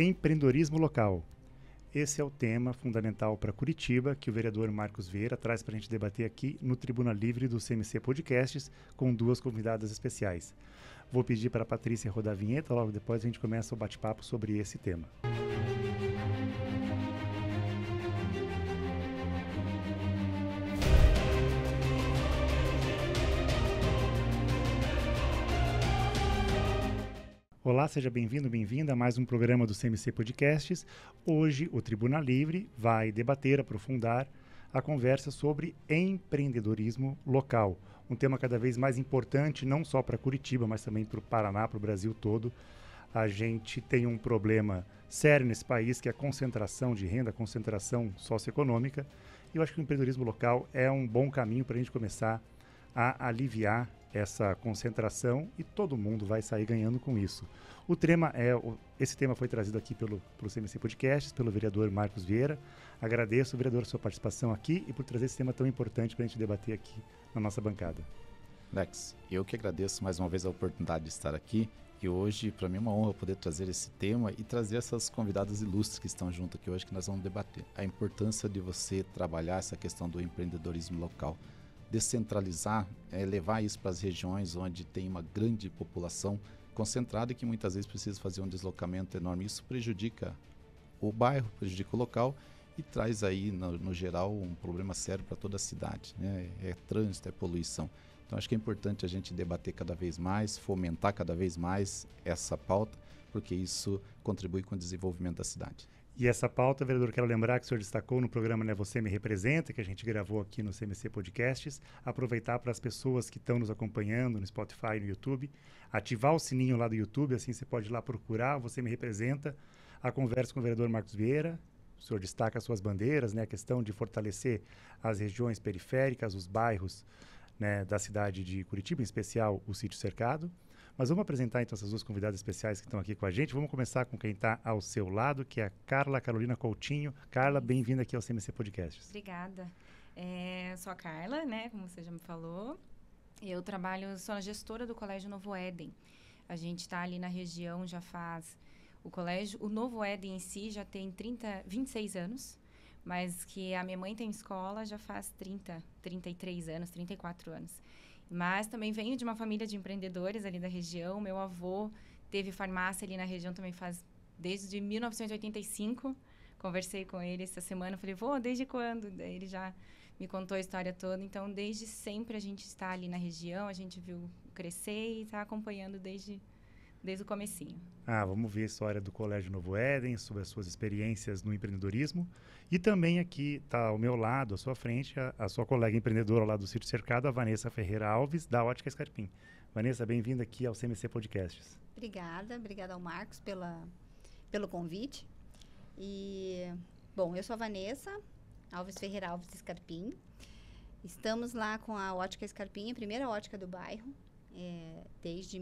Empreendedorismo local. Esse é o tema fundamental para Curitiba que o vereador Marcos Vieira traz para a gente debater aqui no Tribuna Livre do CMC Podcasts com duas convidadas especiais. Vou pedir para a Patrícia rodar a vinheta, logo depois a gente começa o bate-papo sobre esse tema. Olá, seja bem-vindo, bem-vinda a mais um programa do CMC Podcasts. Hoje o Tribuna Livre vai debater, aprofundar a conversa sobre empreendedorismo local. Um tema cada vez mais importante, não só para Curitiba, mas também para o Paraná, para o Brasil todo. A gente tem um problema sério nesse país, que é a concentração de renda, a concentração socioeconômica. E eu acho que o empreendedorismo local é um bom caminho para a gente começar a aliviar essa concentração e todo mundo vai sair ganhando com isso. Esse tema foi trazido aqui pelo CMC Podcasts, pelo vereador Marcos Vieira. Agradeço, vereador, a sua participação aqui e por trazer esse tema tão importante para a gente debater aqui na nossa bancada. Lex, eu que agradeço mais uma vez a oportunidade de estar aqui e hoje para mim é uma honra poder trazer esse tema e trazer essas convidadas ilustres que estão junto aqui hoje que nós vamos debater. A importância de você trabalhar essa questão do empreendedorismo local. Descentralizar, levar isso para as regiões onde tem uma grande população concentrada e que muitas vezes precisa fazer um deslocamento enorme. Isso prejudica o bairro, prejudica o local e traz aí, no geral, um problema sério para toda a cidade, né? É trânsito, é poluição. Então, acho que é importante a gente debater cada vez mais, fomentar cada vez mais essa pauta, porque isso contribui com o desenvolvimento da cidade. E essa pauta, vereador, quero lembrar que o senhor destacou no programa Né Você Me Representa, que a gente gravou aqui no CMC Podcasts, aproveitar para as pessoas que estão nos acompanhando no Spotify e no YouTube, ativar o sininho lá do YouTube, assim você pode ir lá procurar, Você Me Representa, a conversa com o vereador Marcos Vieira. O senhor destaca as suas bandeiras, né, a questão de fortalecer as regiões periféricas, os bairros, né, da cidade de Curitiba, em especial o Sítio Cercado. Mas vamos apresentar então essas duas convidadas especiais que estão aqui com a gente. Vamos começar com quem está ao seu lado, que é a Carla Carolina Coutinho. Carla, bem-vinda aqui ao CMC Podcasts. Obrigada. Eu sou a Carla, né, como você já me falou. Eu sou a gestora do Colégio Novo Éden. A gente está ali na região, já faz... O Novo Éden em si já tem 26 anos, mas que a minha mãe tem escola já faz 33 anos, 34 anos. Mas também venho de uma família de empreendedores ali da região. Meu avô teve farmácia ali na região também faz desde 1985. Conversei com ele essa semana, falei, vô, desde quando? Daí ele já me contou a história toda. Então, desde sempre a gente está ali na região, a gente viu crescer e está acompanhando desde o comecinho. Vamos ver a história do Colégio Novo Éden, sobre as suas experiências no empreendedorismo. E também aqui está ao meu lado, à sua frente, a sua colega empreendedora lá do Sítio Cercado, a Vanessa Ferreira Alves, da Ótica Scarpim. Vanessa, bem-vinda aqui ao CMC Podcasts. Obrigada ao Marcos pelo convite. E, bom, eu sou a Vanessa Alves Ferreira Alves Scarpim. Estamos lá com a Ótica Scarpim, a primeira ótica do bairro. Desde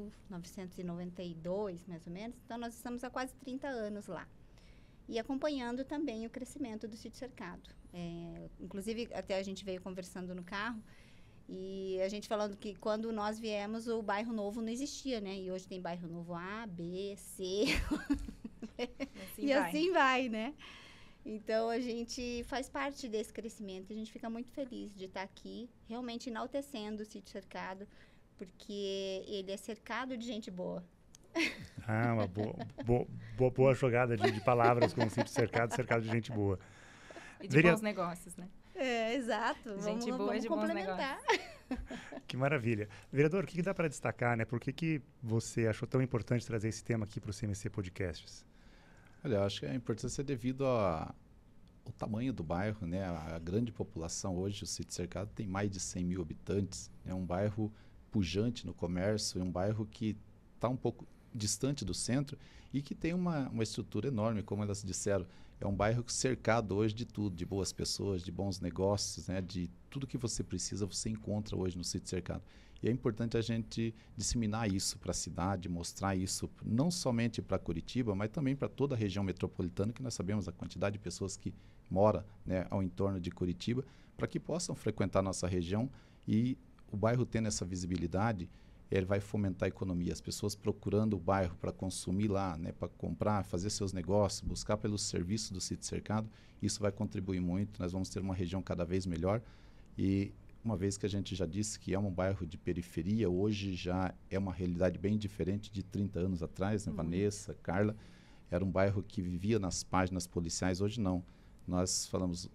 1992, mais ou menos. Então, nós estamos há quase 30 anos lá. E acompanhando também o crescimento do Sítio Cercado. Inclusive, até a gente veio conversando no carro e a gente falando que quando nós viemos, o bairro novo não existia, né? E hoje tem bairro novo A, B, C. Assim vai, né? Então, a gente faz parte desse crescimento. A gente fica muito feliz de estar aqui, realmente enaltecendo o Sítio Cercado, porque ele é cercado de gente boa. Uma boa jogada de palavras com o Sítio cercado de gente boa. E de bons negócios, né? Exato. Gente boa de bons negócios. Que maravilha. Vereador, o que dá para destacar, né? Por que você achou tão importante trazer esse tema aqui para o CMC Podcasts? Olha, eu acho que a importância é devido ao tamanho do bairro, né? A grande população hoje, o Sítio Cercado tem mais de 100 mil habitantes. É um bairro pujante no comércio, é um bairro que está um pouco distante do centro e que tem uma estrutura enorme, como elas disseram. É um bairro cercado hoje de tudo, de boas pessoas, de bons negócios, né? De tudo que você precisa, você encontra hoje no Sítio Cercado. E é importante a gente disseminar isso para a cidade, mostrar isso não somente para Curitiba, mas também para toda a região metropolitana, que nós sabemos a quantidade de pessoas que moram, né, ao entorno de Curitiba, para que possam frequentar nossa região e o bairro tendo essa visibilidade, ele vai fomentar a economia. As pessoas procurando o bairro para consumir lá, né, para comprar, fazer seus negócios, buscar pelos serviços do sítio cercado, isso vai contribuir muito. Nós vamos ter uma região cada vez melhor. E uma vez que a gente já disse que é um bairro de periferia, hoje já é uma realidade bem diferente de 30 anos atrás, né? Vanessa, Carla, era um bairro que vivia nas páginas policiais, hoje não. Nós falamos,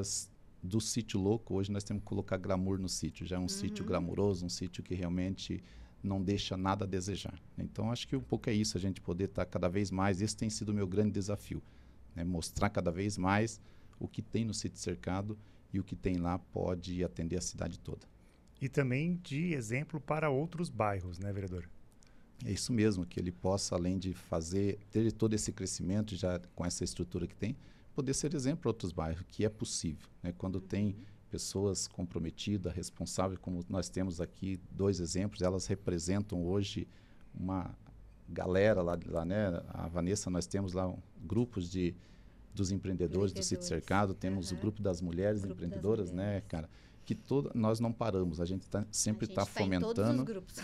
do sítio louco, hoje nós temos que colocar glamour no sítio. Já é um sítio glamouroso, um sítio que realmente não deixa nada a desejar. Então, acho que um pouco é isso, a gente poder estar cada vez mais, esse tem sido o meu grande desafio, né? Mostrar cada vez mais o que tem no sítio cercado e o que tem lá pode atender a cidade toda. E também de exemplo para outros bairros, né, vereador? É isso mesmo, que ele possa, além de ter todo esse crescimento já com essa estrutura que tem, poder ser exemplo para outros bairros, que é possível, né? Quando tem pessoas comprometidas, responsáveis, como nós temos aqui 2 exemplos, elas representam hoje uma galera lá, né? A Vanessa, nós temos lá grupos dos empreendedores do sítio cercado, temos o grupo das mulheres empreendedoras, né, cara? Que nós não paramos, a gente sempre está fomentando em todos os grupos.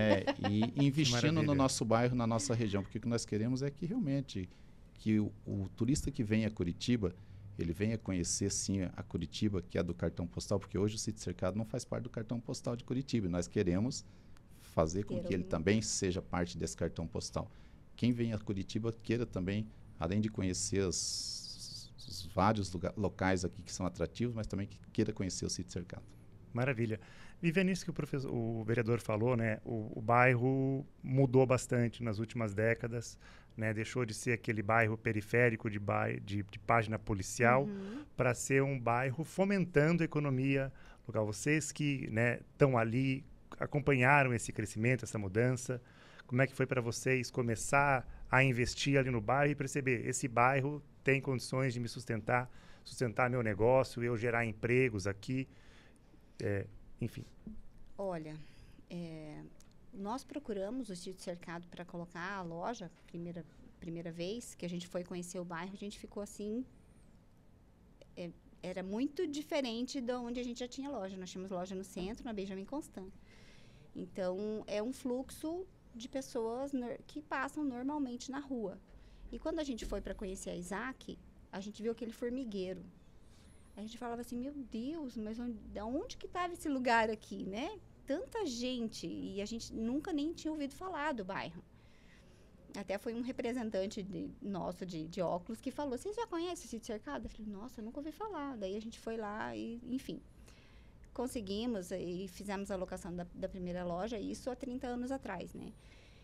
E investindo no nosso bairro, na nossa região, porque o que nós queremos é que realmente que o turista que vem a Curitiba, ele venha conhecer sim a Curitiba, que é do cartão postal, porque hoje o sítio cercado não faz parte do cartão postal de Curitiba, e nós queremos fazer com que ele também seja parte desse cartão postal. Quem vem a Curitiba queira também, além de conhecer os vários locais aqui que são atrativos, mas também que queira conhecer o sítio cercado. Maravilha. Viviane, isso que o vereador falou, né? O bairro mudou bastante nas últimas décadas, né? Deixou de ser aquele bairro periférico de página policial para ser um bairro fomentando a economia local. Vocês que, né, estão ali, acompanharam esse crescimento, essa mudança. Como é que foi para vocês começar a investir ali no bairro e perceber, esse bairro tem condições de me sustentar meu negócio, eu gerar empregos aqui, enfim. Olha, nós procuramos o sítio cercado para colocar a loja, primeira vez que a gente foi conhecer o bairro, a gente ficou assim, era muito diferente de onde a gente já tinha loja. Nós tínhamos loja no centro, na Benjamin Constant. Então, é um fluxo de pessoas que passam normalmente na rua. E quando a gente foi para conhecer a Isaac, a gente viu aquele formigueiro. A gente falava assim, meu Deus, mas onde que estava esse lugar aqui, né? Tanta gente, e a gente nunca nem tinha ouvido falar do bairro. Até foi um representante nosso de óculos que falou, vocês já conhecem o sítio cercado? Eu falei, nossa, eu nunca ouvi falar. Daí a gente foi lá e, enfim, conseguimos e fizemos a locação da primeira loja, isso há 30 anos atrás, né?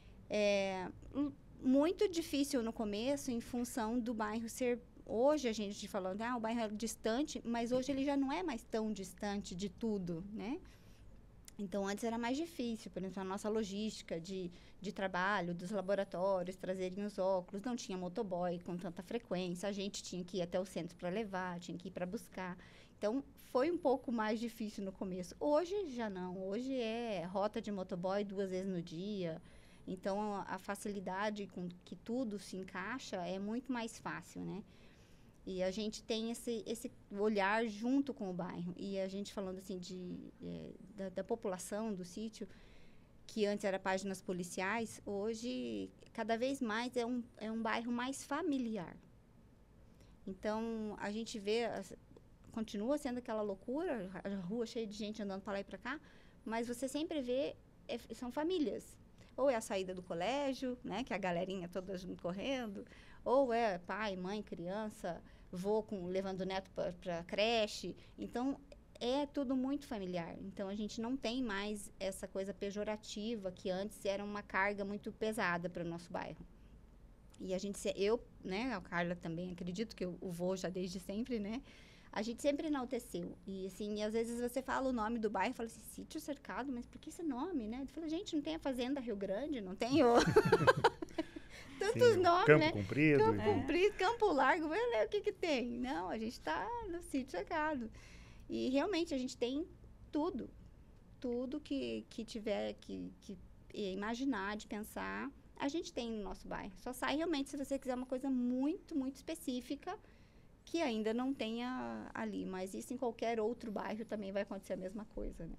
Muito difícil no começo, em função do bairro ser... Hoje a gente falando, o bairro é distante, mas hoje ele já não é mais tão distante de tudo, né? Então, antes era mais difícil, por exemplo, a nossa logística de trabalho, dos laboratórios, trazerem os óculos, não tinha motoboy com tanta frequência, a gente tinha que ir até o centro para levar, tinha que ir para buscar. Então, foi um pouco mais difícil no começo. Hoje, já não. Hoje é rota de motoboy 2 vezes no dia. Então, a facilidade com que tudo se encaixa é muito mais fácil, né? E a gente tem esse olhar junto com o bairro. E a gente falando assim da população do sítio, que antes era páginas policiais, hoje cada vez mais é um bairro mais familiar. Então, a gente vê, continua sendo aquela loucura, a rua cheia de gente andando para lá e para cá, mas você sempre vê, são famílias. Ou é a saída do colégio, né, que é a galerinha toda junto correndo, ou é pai, mãe, criança, vô levando o neto para a creche. Então, é tudo muito familiar. Então, a gente não tem mais essa coisa pejorativa que antes era uma carga muito pesada para o nosso bairro. E a gente, né, a Carla também, acredito que o vô já desde sempre, né, a gente sempre enalteceu. E, assim, às vezes você fala o nome do bairro e fala assim, sítio cercado, mas por que esse nome, né? Eu falo, gente, não tem a Fazenda Rio Grande, não tem o... Tantos nomes, Campo né? Comprido. Campo Comprido, Campo Largo, o que tem? Não, a gente está no sítio cercado. E, realmente, a gente tem tudo. Tudo que tiver que imaginar, de pensar, a gente tem no nosso bairro. Só sai, realmente, se você quiser uma coisa muito, muito específica, que ainda não tenha ali. Mas isso em qualquer outro bairro também vai acontecer a mesma coisa, né?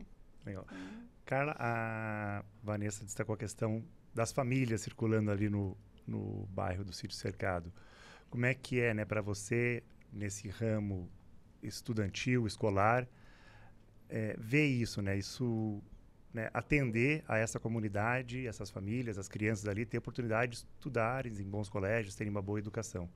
Legal. Carla, a Vanessa destacou a questão das famílias circulando ali no bairro do Sítio Cercado. Como é que é, né, para você, nesse ramo estudantil, escolar, ver isso, né? Isso, né, atender a essa comunidade, essas famílias, as crianças ali, ter oportunidade de estudarem em bons colégios, terem uma boa educação.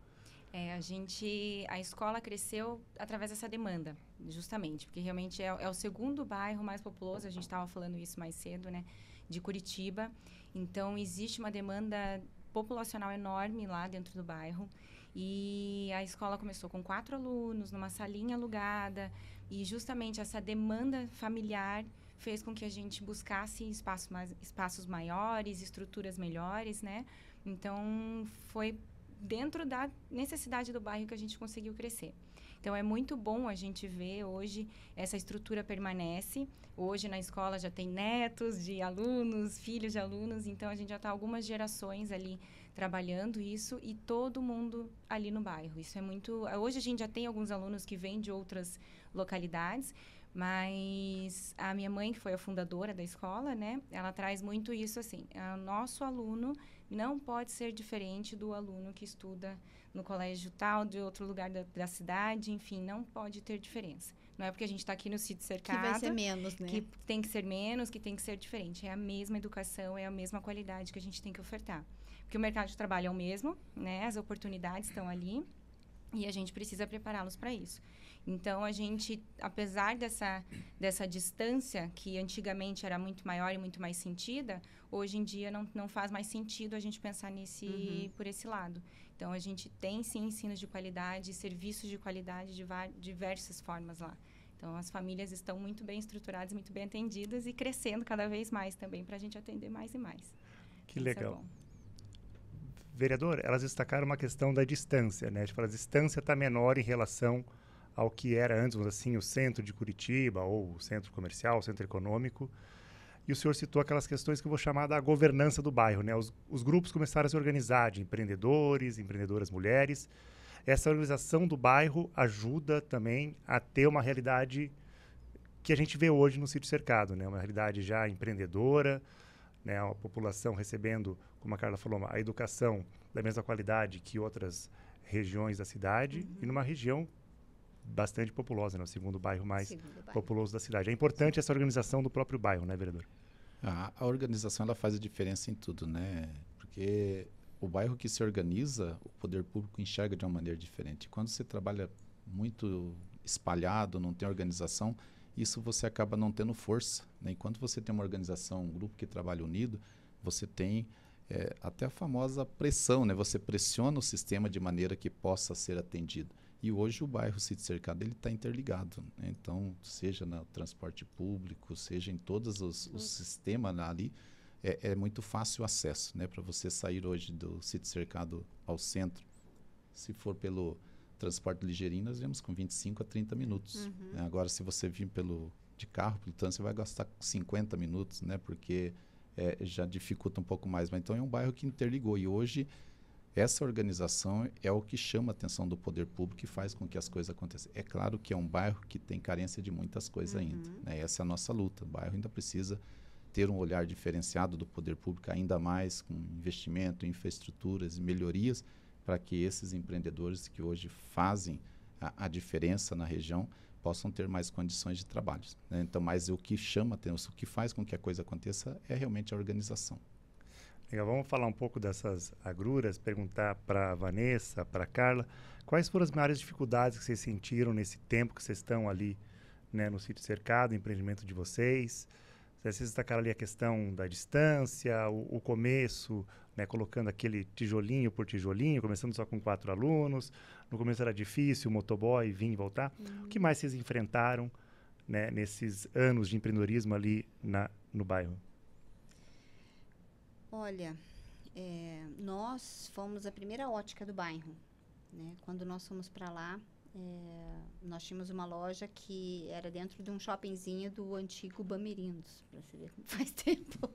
A escola cresceu através dessa demanda, justamente, porque realmente é o segundo bairro mais populoso, a gente estava falando isso mais cedo, né, de Curitiba. Então, existe uma demanda populacional enorme lá dentro do bairro. E a escola começou com 4 alunos, numa salinha alugada. E justamente essa demanda familiar fez com que a gente buscasse espaços maiores, estruturas melhores, né? Então, foi dentro da necessidade do bairro que a gente conseguiu crescer. Então, é muito bom a gente ver hoje essa estrutura permanece. Hoje, na escola, já tem netos de alunos, filhos de alunos. Então, a gente já está algumas gerações ali trabalhando isso e todo mundo ali no bairro. Isso é muito... Hoje, a gente já tem alguns alunos que vêm de outras localidades, mas a minha mãe, que foi a fundadora da escola, né? Ela traz muito isso assim. O nosso aluno não pode ser diferente do aluno que estuda no colégio tal, de outro lugar da cidade, enfim, não pode ter diferença. Não é porque a gente está aqui no Sítio Cercado... Que vai ser menos, né? Que tem que ser menos, que tem que ser diferente. É a mesma educação, é a mesma qualidade que a gente tem que ofertar. Porque o mercado de trabalho é o mesmo, né? As oportunidades estão ali e a gente precisa prepará-los para isso. Então, a gente, apesar dessa distância, que antigamente era muito maior e muito mais sentida, hoje em dia não faz mais sentido a gente pensar por esse lado. Então, a gente tem, sim, ensinos de qualidade, serviços de qualidade de diversas formas lá. Então, as famílias estão muito bem estruturadas, muito bem atendidas e crescendo cada vez mais também para a gente atender mais e mais. Que legal. Vereador, elas destacaram uma questão da distância, né? Tipo, a distância está menor em relação ao que era antes, assim, o centro de Curitiba, ou o centro comercial, o centro econômico. E o senhor citou aquelas questões que eu vou chamar da governança do bairro, né? Os grupos começaram a se organizar de empreendedores, empreendedoras mulheres. Essa organização do bairro ajuda também a ter uma realidade que a gente vê hoje no Sítio Cercado, né? Uma realidade já empreendedora, né? A população recebendo, como a Carla falou, a educação da mesma qualidade que outras regiões da cidade e numa região bastante populosa, né? O segundo bairro mais populoso da cidade. É importante essa organização do próprio bairro, né, vereador? A organização, ela faz a diferença em tudo, né? Porque o bairro que se organiza, o poder público enxerga de uma maneira diferente. Quando você trabalha muito espalhado, não tem organização, isso você acaba não tendo força, né? Enquanto você tem uma organização, um grupo que trabalha unido, você tem até a famosa pressão, né? Você pressiona o sistema de maneira que possa ser atendido. E hoje o bairro Sítio Cercado está interligado, né? Então, seja no transporte público, seja em todos os sistemas ali, é muito fácil o acesso, né? Para você sair hoje do Sítio Cercado ao centro, se for pelo transporte ligeirinho, nós vemos com 25 a 30 minutos. Né? Agora, se você vir de carro, pelo trânsito, você vai gastar 50 minutos, né? Porque já dificulta um pouco mais. Mas então é um bairro que interligou. E hoje, essa organização é o que chama a atenção do poder público e faz com que as coisas aconteçam. É claro que é um bairro que tem carência de muitas coisas ainda. Né? Essa é a nossa luta. O bairro ainda precisa ter um olhar diferenciado do poder público, ainda mais com investimento, infraestruturas e melhorias, para que esses empreendedores que hoje fazem a diferença na região possam ter mais condições de trabalho. Né? Então, mas o que chama atenção, o que faz com que a coisa aconteça é realmente a organização. Legal, vamos falar um pouco dessas agruras, perguntar para a Vanessa, para a Carla, quais foram as maiores dificuldades que vocês sentiram nesse tempo que vocês estão ali, né, no Sítio Cercado, o empreendimento de vocês? Vocês destacaram ali a questão da distância, o começo, né, colocando aquele tijolinho por tijolinho, começando só com 4 alunos. No começo era difícil, o motoboy vir e voltar. O que mais vocês enfrentaram, né, nesses anos de empreendedorismo ali no bairro? Olha, nós fomos a primeira ótica do bairro. Né? Quando nós fomos para lá, nós tínhamos uma loja que era dentro de um shoppingzinho do antigo Bamerindos, para você ver como faz tempo.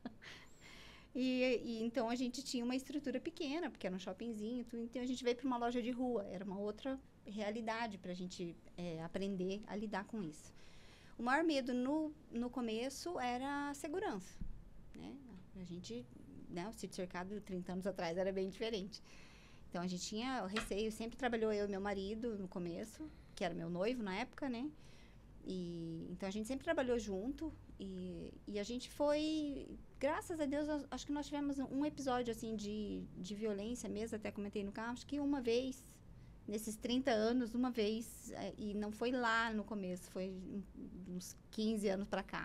e então a gente tinha uma estrutura pequena, porque era um shoppingzinho, então a gente veio para uma loja de rua, era uma outra realidade para a gente aprender a lidar com isso. O maior medo no começo era a segurança, né? A gente, né, o sítio cercado 30 anos atrás era bem diferente. Então, a gente tinha receio, sempre trabalhou eu e meu marido no começo, que era meu noivo na época, né? Então, a gente sempre trabalhou junto e a gente foi, graças a Deus, acho que nós tivemos um episódio, assim, de violência mesmo, até comentei no carro, acho que uma vez, nesses 30 anos, uma vez, e não foi lá no começo, foi uns 15 anos para cá.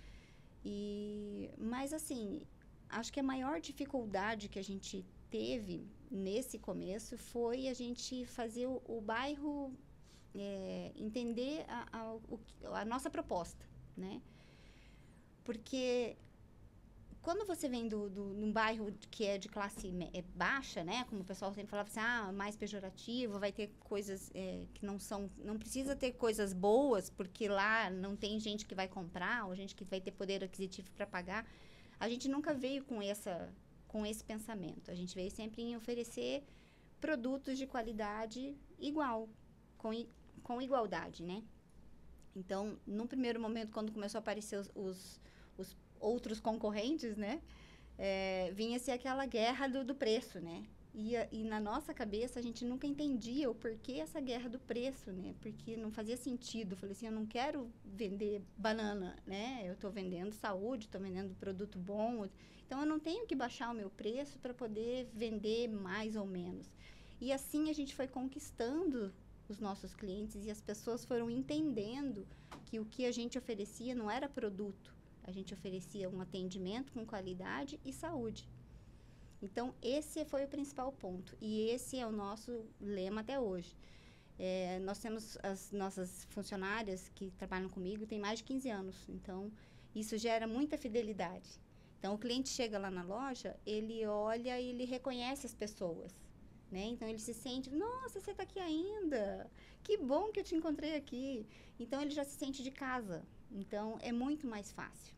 Mas, assim, acho que a maior dificuldade que a gente teve nesse começo foi a gente fazer o bairro entender a nossa proposta, né? Porque quando você vem num bairro que é de classe baixa, né? Como o pessoal sempre falava assim, mais pejorativo, vai ter coisas que não precisa ter coisas boas, porque lá não tem gente que vai comprar, ou gente que vai ter poder aquisitivo para pagar. A gente nunca veio com esse pensamento. A gente veio sempre em oferecer produtos de qualidade igual, com igualdade, né? Então, num primeiro momento, quando começou a aparecer os outros concorrentes, né? Vinha-se aquela guerra do preço, né? E na nossa cabeça, a gente nunca entendia o porquê essa guerra do preço, né? Porque não fazia sentido. Eu falei assim, eu não quero vender banana, né? Eu estou vendendo saúde, estou vendendo produto bom. Então, eu não tenho que baixar o meu preço para poder vender mais ou menos. E assim, a gente foi conquistando os nossos clientes e as pessoas foram entendendo que o que a gente oferecia não era produto. A gente oferecia um atendimento com qualidade e saúde. Então, esse foi o principal ponto. E esse é o nosso lema até hoje. Nós temos as nossas funcionárias que trabalham comigo, tem mais de 15 anos. Então, isso gera muita fidelidade. Então, o cliente chega lá na loja, ele olha e ele reconhece as pessoas, né? Então, ele se sente, nossa, você está aqui ainda? Que bom que eu te encontrei aqui. Então, ele já se sente de casa. Então, é muito mais fácil.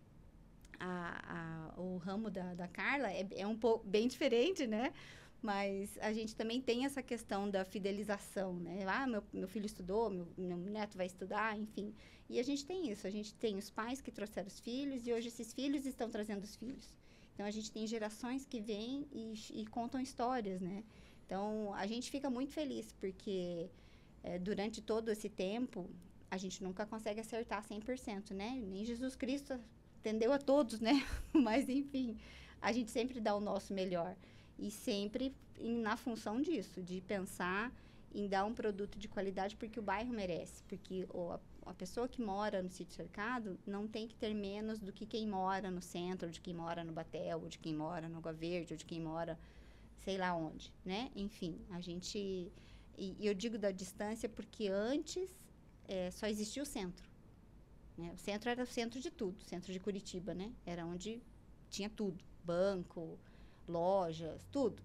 O ramo da Carla é um pouco bem diferente, né? Mas a gente também tem essa questão da fidelização, né? Meu filho estudou, meu neto vai estudar, enfim. E a gente tem isso. A gente tem os pais que trouxeram os filhos e hoje esses filhos estão trazendo os filhos. Então, a gente tem gerações que vêm e contam histórias, né? Então, a gente fica muito feliz porque durante todo esse tempo, a gente nunca consegue acertar 100%, né? Nem Jesus Cristo atendeu a todos, né? Mas, enfim, a gente sempre dá o nosso melhor. E sempre na função disso, de pensar em dar um produto de qualidade porque o bairro merece. Porque a pessoa que mora no sítio cercado não tem que ter menos do que quem mora no centro, ou de quem mora no Batel, ou de quem mora no Água Verde, ou de quem mora sei lá onde, né? Enfim, a gente... E eu digo da distância porque antes só existia o centro. Né? O centro era o centro de tudo, o centro de Curitiba, né? Era onde tinha tudo, banco, lojas, tudo.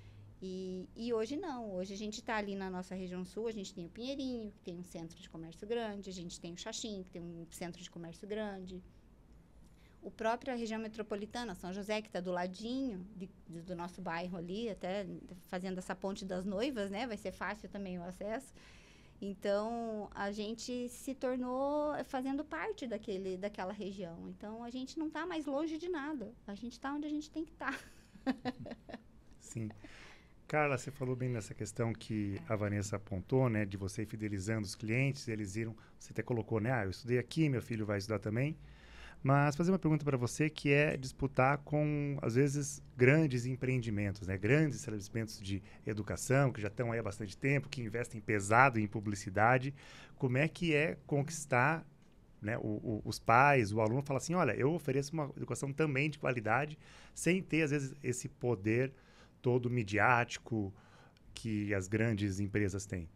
E hoje não, hoje a gente está ali na nossa região sul, a gente tem o Pinheirinho, que tem um centro de comércio grande, a gente tem o Xaxim, que tem um centro de comércio grande. O próprio região metropolitana, São José, que está do ladinho do nosso bairro ali, até fazendo essa ponte das noivas, né? Vai ser fácil também o acesso. Então, a gente se tornou fazendo parte daquela região. Então, a gente não está mais longe de nada. A gente está onde a gente tem que estar. Sim. Carla, você falou bem nessa questão que a Vanessa apontou, né? De você ir fidelizando os clientes, eles iram... Você até colocou, né? Eu estudei aqui, meu filho vai estudar também. Mas fazer uma pergunta para você que é disputar com, às vezes, grandes empreendimentos, né? Grandes estabelecimentos de educação, que já estão aí há bastante tempo, que investem pesado em publicidade. Como é que é conquistar, né, os pais, o aluno, fala assim, olha, eu ofereço uma educação também de qualidade, sem ter, às vezes, esse poder todo midiático que as grandes empresas têm?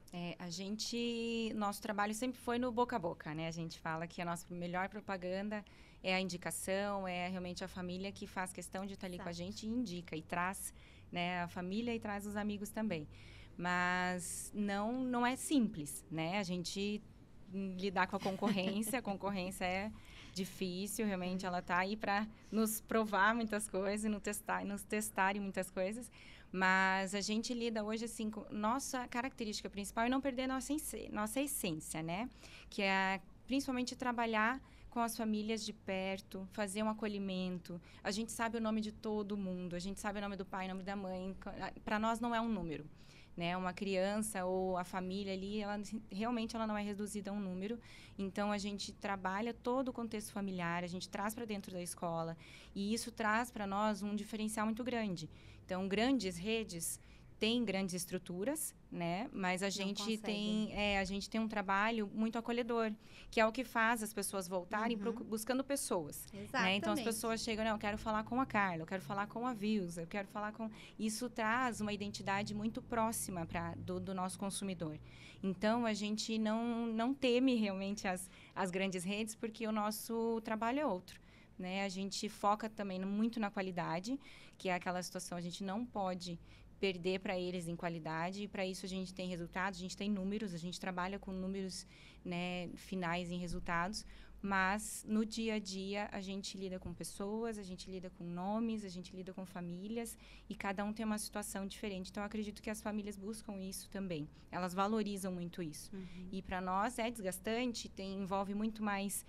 Nosso trabalho sempre foi no boca a boca, né? A gente fala que a nossa melhor propaganda é a indicação, é realmente a família que faz questão de estar ali com a gente e indica, e traz, né, a família e traz os amigos também. Mas não é simples, né? A gente lidar com a concorrência é difícil, realmente ela está aí para nos provar muitas coisas e nos testar em muitas coisas. Mas a gente lida hoje, assim, com nossa característica principal é não perder nossa essência, né? Que é principalmente trabalhar com as famílias de perto, fazer um acolhimento. A gente sabe o nome de todo mundo, a gente sabe o nome do pai, o nome da mãe. Para nós não é um número, né? Uma criança ou a família ali, realmente ela não é reduzida a um número. Então, a gente trabalha todo o contexto familiar, a gente traz para dentro da escola. E isso traz para nós um diferencial muito grande. Então, grandes redes têm grandes estruturas, né? Mas a gente tem um trabalho muito acolhedor, que é o que faz as pessoas voltarem buscando pessoas. Né? Então, as pessoas chegam, não, eu quero falar com a Carla, eu quero falar com a Vilsa, eu quero falar com... Isso traz uma identidade muito próxima do nosso consumidor. Então, a gente não teme realmente as grandes redes, porque o nosso trabalho é outro. Né? A gente foca também muito na qualidade, que é aquela situação, a gente não pode perder para eles em qualidade, e para isso a gente tem resultados, a gente tem números, a gente trabalha com números, né, finais em resultados, mas no dia a dia a gente lida com pessoas, a gente lida com nomes, a gente lida com famílias, e cada um tem uma situação diferente. Então, eu acredito que as famílias buscam isso também, elas valorizam muito isso. E para nós é desgastante, envolve muito mais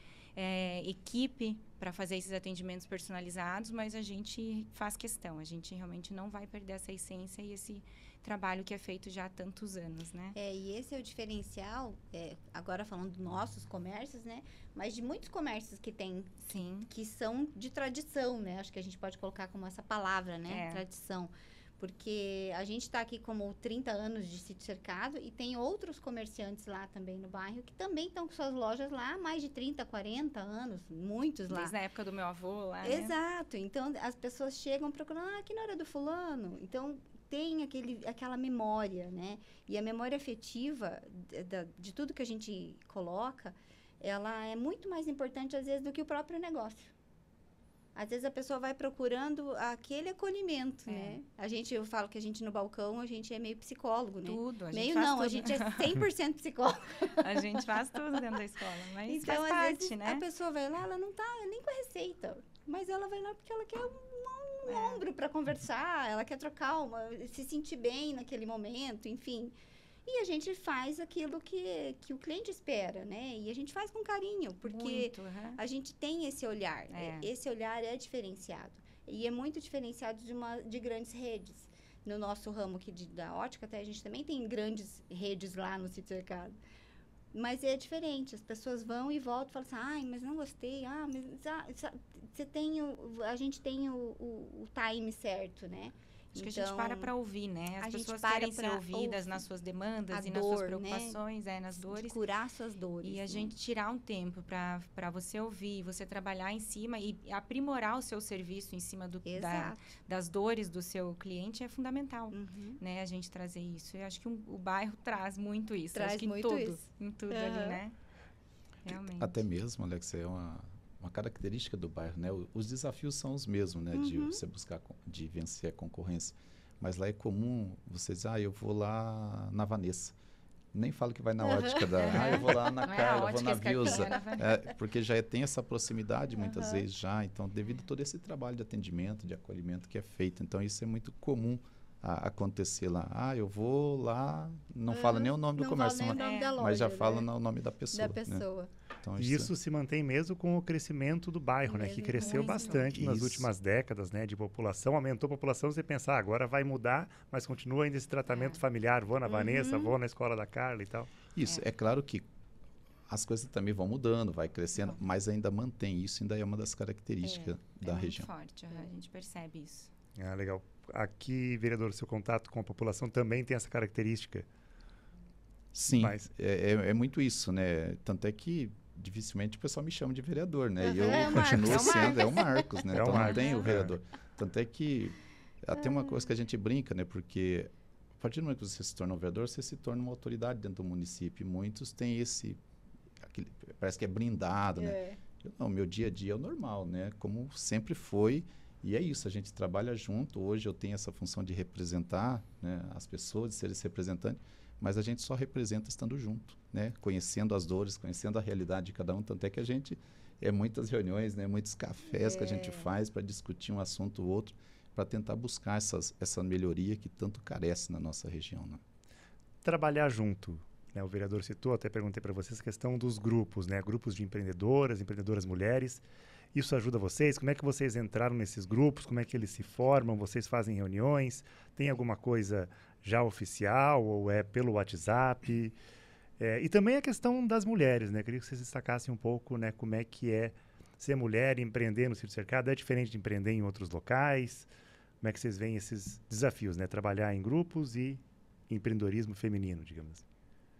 equipe para fazer esses atendimentos personalizados, mas a gente faz questão, a gente realmente não vai perder essa essência e esse trabalho que é feito já há tantos anos, né? E esse é o diferencial, agora falando dos nossos comércios, né? Mas de muitos comércios que tem, Sim. Que são de tradição, né? Acho que a gente pode colocar como essa palavra, né? Tradição. Porque a gente está aqui como 30 anos de sítio cercado e tem outros comerciantes lá também no bairro que também estão com suas lojas lá há mais de 30, 40 anos, muitos lá. Desde a época do meu avô lá, Exato. Né? Então, as pessoas chegam procurando, aqui não era do fulano. Então, tem aquela memória, né? E a memória afetiva de tudo que a gente coloca, ela é muito mais importante, às vezes, do que o próprio negócio. Às vezes a pessoa vai procurando aquele acolhimento, né? Eu falo que a gente no balcão, a gente é meio psicólogo, né? Tudo, a gente meio faz não, tudo. A gente é 100% psicólogo. A gente faz tudo dentro da escola, mas então, faz às parte, vezes, né? A pessoa vai lá, ela não tá nem com a receita, mas ela vai lá porque ela quer um ombro para conversar, ela quer trocar se sentir bem naquele momento, enfim. E a gente faz aquilo que o cliente espera, né? E a gente faz com carinho, porque a gente tem esse olhar. Esse olhar é diferenciado. E é muito diferenciado de grandes redes. No nosso ramo aqui da ótica, até a gente também tem grandes redes lá no sítio cercado. Mas é diferente. As pessoas vão e voltam e falam assim, ai, mas não gostei. A gente tem o time certo, né? Acho que a gente para ouvir, né? As pessoas querem ser ouvidas nas suas demandas e nas suas preocupações, nas dores. De curar suas dores. E a gente tirar um tempo para você ouvir, você trabalhar em cima e aprimorar o seu serviço em cima das dores do seu cliente é fundamental, né? A gente trazer isso. Eu acho que o bairro traz muito isso. Traz acho que muito em tudo ali, né? Realmente. Até mesmo, Alex, é uma característica do bairro, né? Os desafios são os mesmos, né? De você buscar, de vencer a concorrência. Mas lá é comum você dizer, eu vou lá na Vanessa. Nem falo que vai na ótica eu vou lá na Carla, eu vou na Vilsa. Porque já tem essa proximidade muitas vezes já. Então, devido a todo esse trabalho de atendimento, de acolhimento que é feito. Então, isso é muito comum acontecer lá. Eu vou lá, não fala nem o nome do comércio, mas já fala o nome da pessoa. Né? Então, isso se mantém mesmo com o crescimento do bairro, né? Que cresceu bastante nas últimas décadas, né? De população, aumentou a população, você pensa, agora vai mudar, mas continua ainda esse tratamento familiar, vou na Vanessa, vou na escola da Carla e tal. Isso, é claro que as coisas também vão mudando, vai crescendo, mas ainda mantém isso, ainda é uma das características da região. É muito forte, a gente percebe isso. Legal. Aqui, vereador, o seu contato com a população também tem essa característica? Sim, é muito isso, né? Tanto é que dificilmente o pessoal me chama de vereador, né? E eu continuo sendo, é o Marcos, né? Então não tem o vereador. Tanto é que até uma coisa que a gente brinca, né? Porque a partir do momento que você se torna um vereador, você se torna uma autoridade dentro do município. E muitos têm parece que é blindado, né? Não, meu dia a dia é o normal, né? Como sempre foi. E é isso, a gente trabalha junto. Hoje eu tenho essa função de representar, né, as pessoas, de ser esse representante, mas a gente só representa estando junto, né? Conhecendo as dores, conhecendo a realidade de cada um. Tanto é que a gente muitas reuniões, né, muitos cafés que a gente faz para discutir um assunto ou outro, para tentar buscar essa melhoria que tanto carece na nossa região. Né? Trabalhar junto né, o vereador citou, até perguntei para vocês, a questão dos grupos, né? Grupos de empreendedoras mulheres. Isso ajuda vocês? Como é que vocês entraram nesses grupos? Como é que eles se formam? Vocês fazem reuniões? Tem alguma coisa já oficial ou é pelo WhatsApp? E também a questão das mulheres, né? Queria que vocês destacassem um pouco, né, como é que é ser mulher e empreender no Sítio Cercado. É diferente de empreender em outros locais? Como é que vocês veem esses desafios, né? Trabalhar em grupos e empreendedorismo feminino, digamos assim.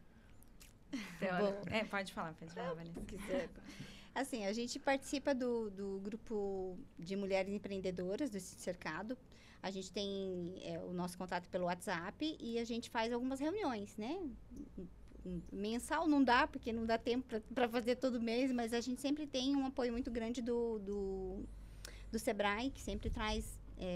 Então, pode falar, Vanessa. Assim, a gente participa do grupo de mulheres empreendedoras do Sítio Cercado. A gente tem o nosso contato pelo WhatsApp e a gente faz algumas reuniões, né? Mensal não dá, porque não dá tempo para fazer todo mês, mas a gente sempre tem um apoio muito grande do Sebrae, que sempre traz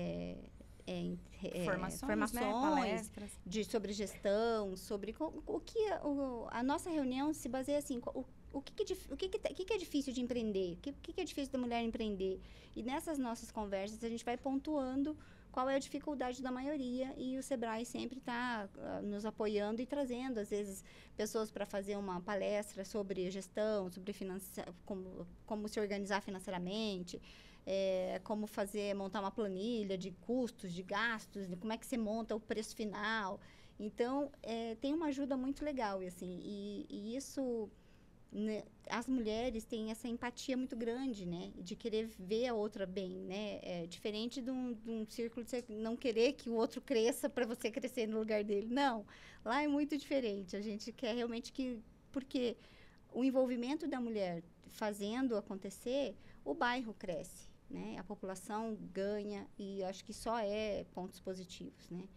formações, né? Palestras sobre gestão, sobre o que a nossa reunião se baseia assim, o que é difícil de empreender, o que é difícil da mulher empreender. E nessas nossas conversas a gente vai pontuando qual é a dificuldade da maioria, e o Sebrae sempre está nos apoiando e trazendo, às vezes, pessoas para fazer uma palestra sobre gestão, sobre como se organizar financeiramente, como montar uma planilha de custos, de gastos, de como é que você monta o preço final. Então, tem uma ajuda muito legal, assim, e isso, né, as mulheres têm essa empatia muito grande, né, de querer ver a outra bem, né, diferente de um círculo de você não querer que o outro cresça para você crescer no lugar dele. Não, lá é muito diferente. A gente quer realmente porque o envolvimento da mulher fazendo acontecer, o bairro cresce, né, a população ganha, e acho que só pontos positivos, né.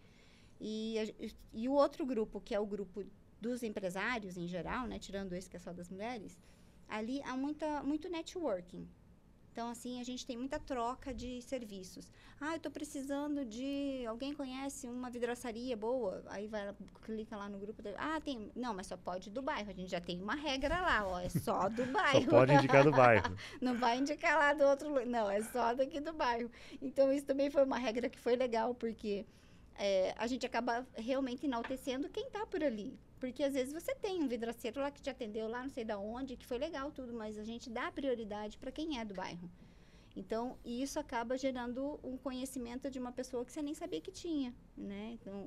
E o outro grupo, que é o grupo dos empresários em geral, né, tirando esse que é só das mulheres, ali há muito networking. Então, assim, a gente tem muita troca de serviços. Eu estou precisando de... Alguém conhece uma vidraçaria boa? Aí clica lá no grupo. Tem... Não, mas só pode do bairro. A gente já tem uma regra lá, ó. É só do bairro. Só pode indicar do bairro. Não vai indicar lá do outro lugar. Não, é só daqui do bairro. Então, isso também foi uma regra que foi legal, porque a gente acaba realmente enaltecendo quem está por ali. Porque, às vezes, você tem um vidraceiro lá que te atendeu lá, não sei de onde, que foi legal tudo, mas a gente dá prioridade para quem é do bairro. Então, isso acaba gerando um conhecimento de uma pessoa que você nem sabia que tinha, né? Então,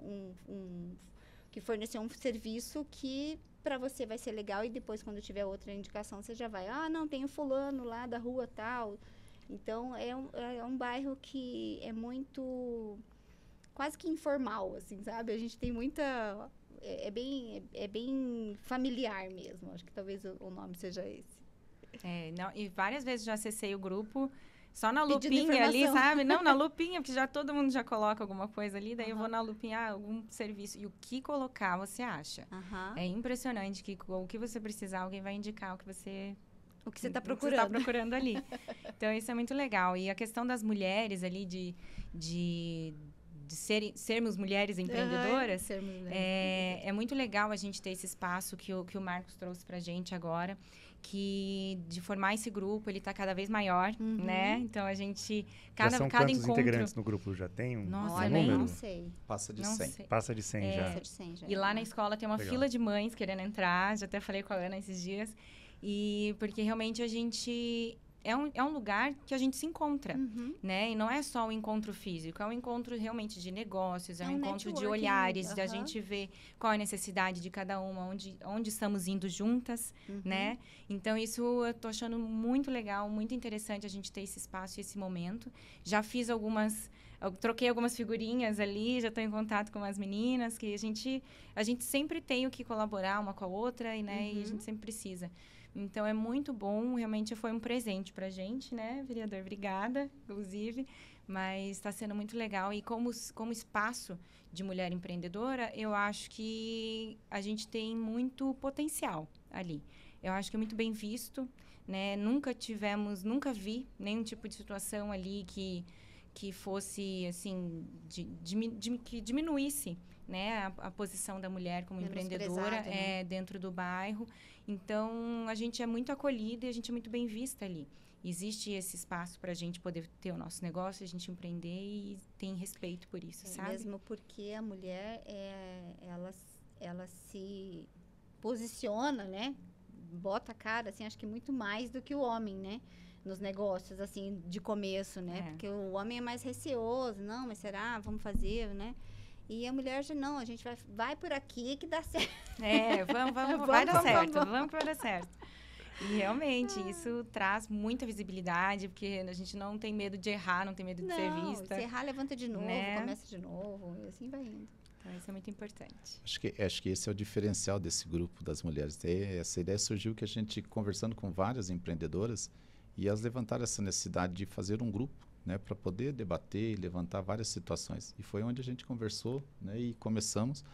que forneceu um serviço que para você vai ser legal, e depois, quando tiver outra indicação, você já vai, não, tem o fulano lá da rua tal. Então, é um bairro que é muito... quase que informal, assim, sabe? A gente tem muita... É bem familiar mesmo. Acho que talvez o nome seja esse. E várias vezes já acessei o grupo só na lupinha ali, sabe? Não, na lupinha, porque já todo mundo já coloca alguma coisa ali, daí eu vou na lupinha, algum serviço. E o que colocar, você acha? É impressionante que o que você precisar, alguém vai indicar o que você está procurando ali. Então, isso é muito legal. E a questão das mulheres ali, de sermos mulheres empreendedoras, é muito legal a gente ter esse espaço que o Marcos trouxe pra gente agora, de formar esse grupo. Ele está cada vez maior, né? Então, a gente... Cada quantos encontro... integrantes no grupo? Já tem um Nossa, número? Não sei. Passa de não 100. Sei. Passa de 100 já. Passa de 100 já. E lá na escola tem uma fila de mães querendo entrar. Já até falei com a Ana esses dias. Porque realmente a gente... É um lugar que a gente se encontra, né? E não é só um encontro físico, é um encontro realmente de negócios, é um encontro de olhares, da gente ver qual é a necessidade de cada uma, onde estamos indo juntas, né? Então, isso eu tô achando muito legal, muito interessante a gente ter esse espaço e esse momento. Já fiz eu troquei algumas figurinhas ali, já estou em contato com as meninas, que a gente sempre tem o que colaborar uma com a outra, né? E a gente sempre precisa. Então, é muito bom, realmente foi um presente pra gente, né, vereador? Obrigada, inclusive, mas está sendo muito legal. E como espaço de mulher empreendedora, eu acho que a gente tem muito potencial ali. Eu acho que é muito bem visto, né? Nunca vi nenhum tipo de situação ali que fosse, assim, que diminuísse, né, a posição da mulher como empreendedora, né? Dentro do bairro. Então, a gente é muito acolhida e a gente é muito bem vista ali. Existe esse espaço para a gente poder ter o nosso negócio, a gente empreender, e tem respeito por isso, sabe? Mesmo porque a mulher, ela se posiciona, né? Bota a cara, assim, acho que muito mais do que o homem, né? Nos negócios, assim, de começo, né? Porque o homem é mais receoso, não, mas será? Vamos fazer, né? E a mulher já, não, a gente vai por aqui que dá certo. Vai dar certo, vamos que vai dar certo. E realmente, isso traz muita visibilidade, porque a gente não tem medo de errar, não tem medo de ser vista. Se errar, levanta de novo, né? começa de novo, e assim vai indo. Então, isso é muito importante. Acho que esse é o diferencial desse grupo das mulheres. Essa ideia surgiu que a gente, conversando com várias empreendedoras, e elas levantaram essa necessidade de fazer um grupo, né, para poder debater e levantar várias situações. E foi onde a gente conversou, né, e começamos.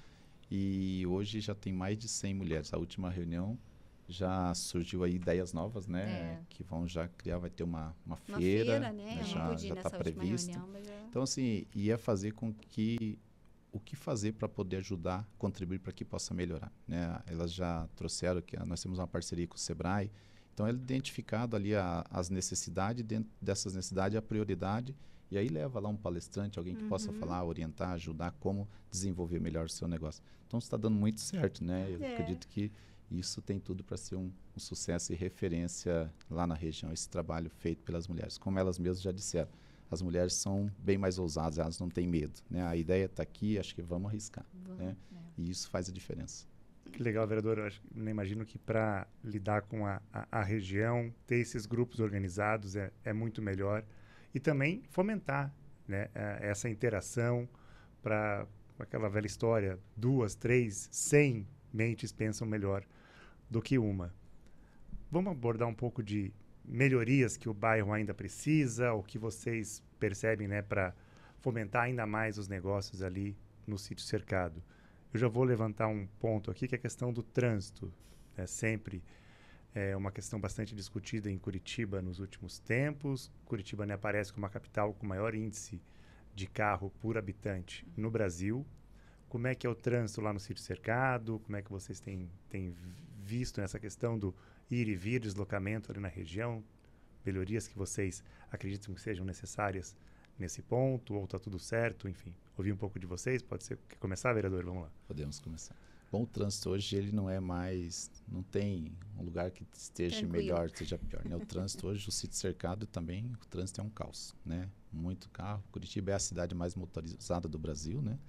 E hoje já tem mais de 100 mulheres. A última reunião já surgiu aí ideias novas, né, que vão já criar, vai ter uma feira, né? Já está prevista. Reunião, mas Então, assim, ia fazer com que o que fazer para poder ajudar, contribuir para que possa melhorar, né? Elas já trouxeram que nós temos uma parceria com o Sebrae, então é identificado ali as necessidades, dentro dessas necessidades a prioridade, e aí leva lá um palestrante, alguém que possa falar, orientar, ajudar como desenvolver melhor o seu negócio. Então está dando muito certo, né? Eu acredito que isso tem tudo para ser um sucesso e referência lá na região, esse trabalho feito pelas mulheres, como elas mesmas já disseram. As mulheres são bem mais ousadas, elas não têm medo, né? A ideia está aqui, acho que vamos arriscar, né? E isso faz a diferença. Que legal, vereador. Eu imagino que para lidar com a região, ter esses grupos organizados é muito melhor. E também fomentar, né, essa interação para aquela velha história, 2, 3, 100 mentes pensam melhor do que uma. Vamos abordar um pouco de melhorias que o bairro ainda precisa, ou que vocês percebem, né, para fomentar ainda mais os negócios ali no sítio cercado. Eu já vou levantar um ponto aqui, que é a questão do trânsito. É sempre uma questão bastante discutida em Curitiba nos últimos tempos. Curitiba, né, aparece como a capital com maior índice de carro por habitante no Brasil. Como é que é o trânsito lá no sítio cercado? Como é que vocês têm visto nessa questão do ir e vir, deslocamento ali na região? Melhorias que vocês acreditam que sejam necessárias nesse ponto? Ou está tudo certo? Enfim, ouvir um pouco de vocês. Pode ser. Quer começar, vereador? Vamos lá. Podemos começar. Bom, o trânsito hoje, ele não é mais... Não tem um lugar que esteja melhor, esteja pior, né? O trânsito hoje, o sítio cercado também, o trânsito é um caos, né? Muito carro. Curitiba é a cidade mais motorizada do Brasil, né?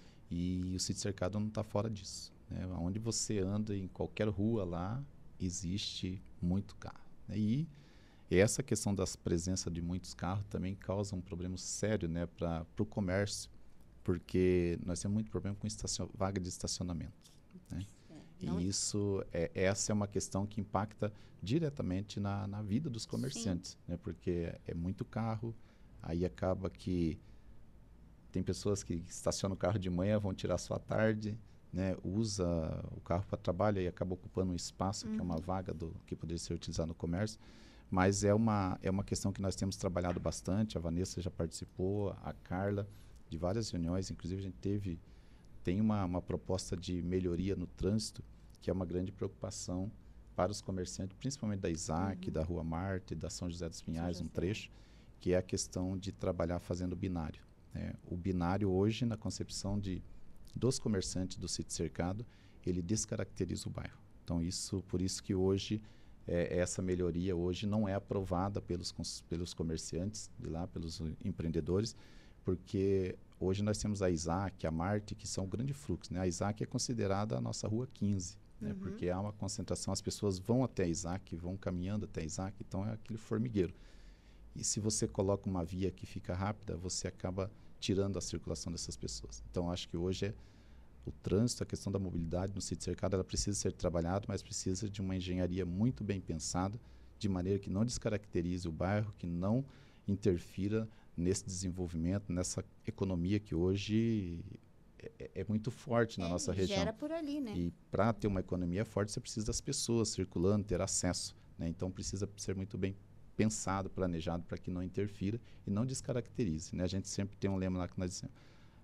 E o sítio cercado não está fora disso, né? Onde você anda, em qualquer rua lá, existe muito carro, né? E essa questão da presença de muitos carros também causa um problema sério, né, para o comércio, porque nós temos muito problema com vaga de estacionamento, né? E essa é uma questão que impacta diretamente na vida dos comerciantes, né? Porque é muito carro, aí acaba que tem pessoas que estacionam o carro de manhã, vão tirar só à tarde, né? Usa o carro para trabalho e acaba ocupando um espaço que é uma vaga que poderia ser utilizado no comércio. Mas é uma questão que nós temos trabalhado bastante. A Vanessa já participou, a Carla, de várias reuniões. Inclusive, a gente tem uma proposta de melhoria no trânsito, que é uma grande preocupação para os comerciantes, principalmente da Isaac, da Rua Marte, da São José dos Pinhais, um trecho, que é a questão de trabalhar fazendo binário, né? O binário hoje, na concepção dos comerciantes do sítio cercado, ele descaracteriza o bairro. Então, por isso que hoje, essa melhoria hoje não é aprovada pelos comerciantes de lá, pelos empreendedores, porque hoje nós temos a Isaac, a Marte, que são um grande fluxo, né? A Isaac é considerada a nossa rua 15, né? Porque há uma concentração, as pessoas vão até a Isaac, vão caminhando até a Isaac, então é aquele formigueiro. E se você coloca uma via que fica rápida, você acaba tirando a circulação dessas pessoas. Então, acho que hoje o trânsito, a questão da mobilidade no sítio cercado, ela precisa ser trabalhada, mas precisa de uma engenharia muito bem pensada, de maneira que não descaracterize o bairro, que não interfira nesse desenvolvimento, nessa economia que hoje é muito forte na nossa região. Gera por ali, né? E para ter uma economia forte, você precisa das pessoas circulando, ter acesso, né? Então, precisa ser muito bem pensado, planejado, para que não interfira e não descaracterize, né? A gente sempre tem um lema lá que nós dizemos,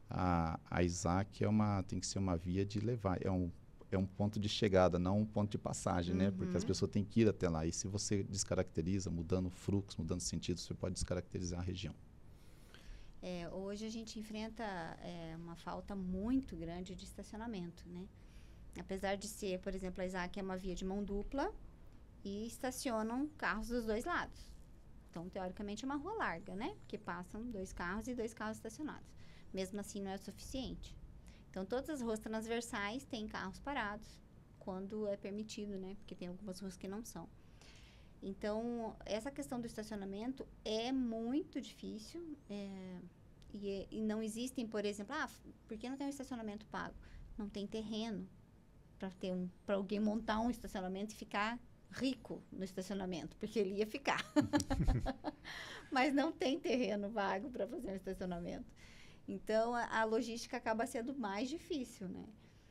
a Isaac tem que ser uma via de levar, é um ponto de chegada, não um ponto de passagem, né? Porque as pessoas têm que ir até lá. E se você descaracteriza, mudando o fluxo, mudando o sentido, você pode descaracterizar a região. Hoje a gente enfrenta uma falta muito grande de estacionamento, né? Apesar de ser, por exemplo, a Isaac é uma via de mão dupla e estacionam carros dos dois lados. Então, teoricamente, é uma rua larga, né? Porque passam 2 carros e 2 carros estacionados. Mesmo assim, não é o suficiente. Então, todas as ruas transversais têm carros parados, quando é permitido, né? Porque tem algumas ruas que não são. Então, essa questão do estacionamento é muito difícil. E não existem, por exemplo, por que não tem um estacionamento pago? Não tem terreno para alguém montar um estacionamento e ficar rico no estacionamento, porque ele ia ficar. Mas não tem terreno vago para fazer um estacionamento. Então, a logística acaba sendo mais difícil, né?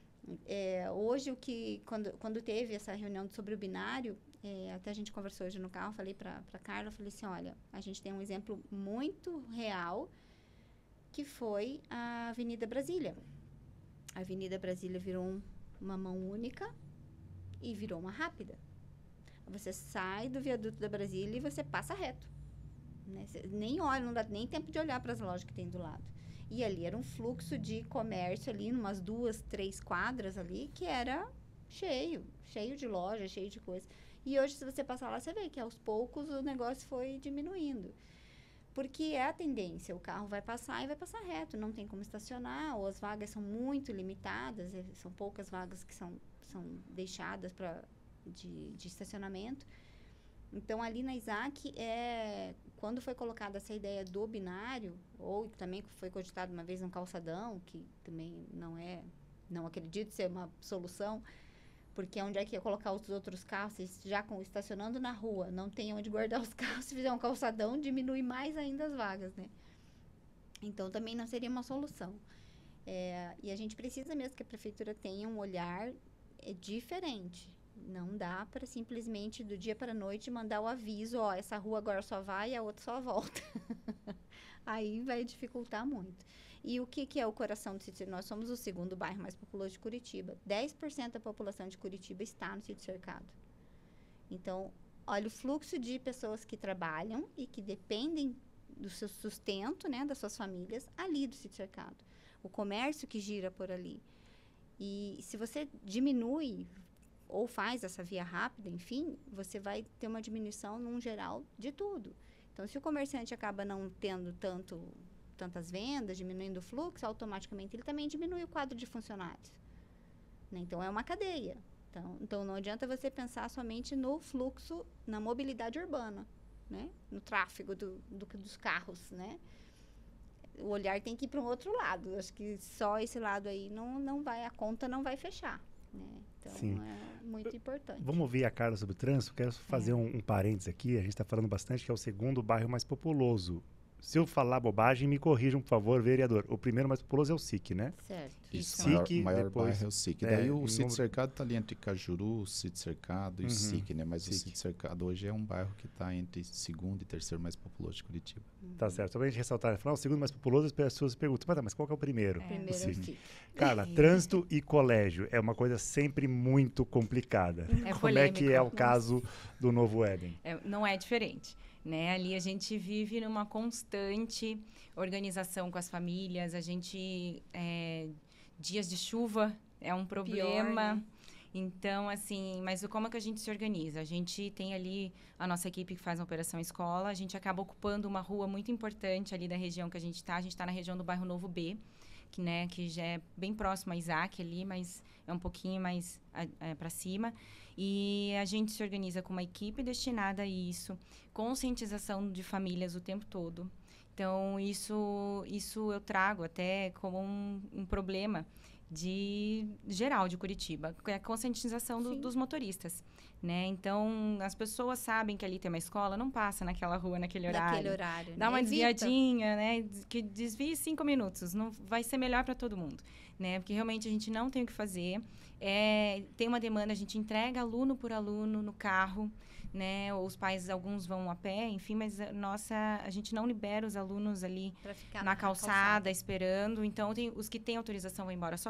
Hoje, quando teve essa reunião sobre o binário, até a gente conversou hoje no carro, falei para a Carla, falei assim, olha, a gente tem um exemplo muito real, que foi a Avenida Brasília. A Avenida Brasília virou uma mão única e virou uma rápida. Você sai do viaduto da Brasília e você passa reto. Né? Você nem olha, não dá nem tempo de olhar para as lojas que tem do lado. E ali era um fluxo de comércio ali, umas 2, 3 quadras ali, que era cheio de loja, cheio de coisa. E hoje, se você passar lá, você vê que aos poucos o negócio foi diminuindo. Porque é a tendência, o carro vai passar e vai passar reto, não tem como estacionar, ou as vagas são muito limitadas, são poucas vagas que são deixadas de estacionamento. Então, ali na Isaac, quando foi colocada essa ideia do binário, ou também foi cogitado uma vez um calçadão, que também não acredito ser uma solução, porque onde é que ia colocar os outros carros, já estacionando na rua, não tem onde guardar os carros, se fizer um calçadão, diminui mais ainda as vagas, né? Então, também não seria uma solução. E a gente precisa mesmo que a prefeitura tenha um olhar diferente. Não dá para simplesmente, do dia para a noite, mandar o aviso, essa rua agora só vai e a outra só volta. Aí vai dificultar muito. E o que é o coração do sítio? Nós somos o 2º bairro mais populoso de Curitiba. 10% da população de Curitiba está no sítio cercado. Então, olha o fluxo de pessoas que trabalham e que dependem do seu sustento, né, das suas famílias, ali do sítio cercado. O comércio que gira por ali. E se você diminui ou faz essa via rápida, enfim, você vai ter uma diminuição, num geral, de tudo. Então, se o comerciante acaba não tendo tantas vendas, diminuindo o fluxo, automaticamente ele também diminui o quadro de funcionários. Né? Então, é uma cadeia. Então, não adianta você pensar somente no fluxo, na mobilidade urbana, né? No tráfego dos carros, né? O olhar tem que ir para um outro lado. Acho que só esse lado aí a conta não vai fechar. Né? Então, Sim. É muito importante. Vamos ouvir a Carla sobre o trânsito. Quero fazer um parênteses aqui. A gente está falando bastante que é o 2º bairro mais populoso. Se eu falar bobagem, me corrijam, por favor, vereador. O primeiro mais populoso é o SIC, né? Certo. Isso, SIC, o maior depois, bairro é o SIC. Daí o sítio número... cercado está ali entre Cajuru, o sítio cercado e o SIC, né? Mas SIC. o sítio cercado hoje é um bairro que está entre 2º e 3º mais populoso de Curitiba. Tá certo. Só pra gente ressaltar, falar o 2º mais populoso, as pessoas perguntam, mas qual que é o primeiro? O primeiro é o SIC. Carla, trânsito e colégio é uma coisa sempre muito complicada. Como é que é o caso do Novo Éden? Não é diferente. Né? Ali a gente vive numa constante organização com as famílias, dias de chuva é um problema. Pior, né? Então, assim, mas como é que a gente se organiza? A gente tem ali a nossa equipe que faz a Operação Escola, a gente acaba ocupando uma rua muito importante ali da região que a gente está na região do bairro Novo B, que já é bem próximo a Isaac ali, mas é um pouquinho mais para cima. E a gente se organiza com uma equipe destinada a isso, conscientização de famílias o tempo todo. Então, isso eu trago até como um problema geral de Curitiba, que é a conscientização dos motoristas, né? Então, as pessoas sabem que ali tem uma escola, não passa naquela rua, naquele horário. Dá uma desviadinha, né? Que desvie 5 minutos, não vai ser melhor para todo mundo, né? Porque realmente a gente não tem o que fazer. Tem uma demanda, a gente entrega aluno por aluno no carro, né? Os pais, alguns vão a pé, enfim, mas a gente não libera os alunos ali na calçada esperando. Então, os que têm autorização vão embora sozinhos.